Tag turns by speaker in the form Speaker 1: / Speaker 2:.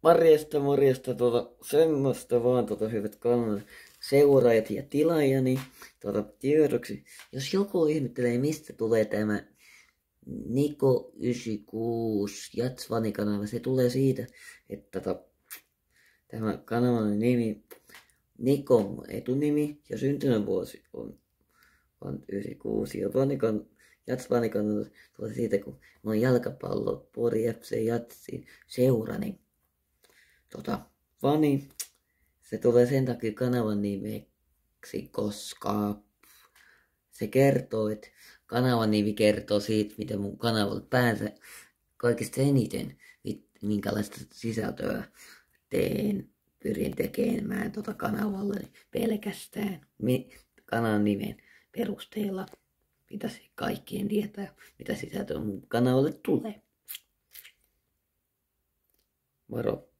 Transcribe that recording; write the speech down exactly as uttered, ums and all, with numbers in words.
Speaker 1: Morjesta, morjesta, tuota, semmoista vaan, tuota, hyvät kanavan seuraajat ja tilaajani, tuota, tiedoksi. Jos joku ihmettelee, mistä tulee tämä Niko yhdeksänkymmentäkuusi Jatsvani-kanava, se tulee siitä, että tota, tämä kanavan nimi, Niko on mun etunimi ja syntymävuosi on, on yhdeksänkymmentäkuusi. Ja Vanikan, Jatsvani-kanava tulee siitä, kun mä oon jalkapallo, Pori F C Jatsin seurani. Tota, Vani, se tulee sen takia kanavan nimeksi, koska se kertoo, että kanavan nimi kertoo siitä, mitä mun kanavalta päänsä kaikista eniten, minkälaista sisältöä teen, pyrin tekemään tota kanavalle pelkästään kanavan nimen perusteella. Pitäisi kaikkien tietää, mitä sisältöä mun kanavalle tulee. Moro.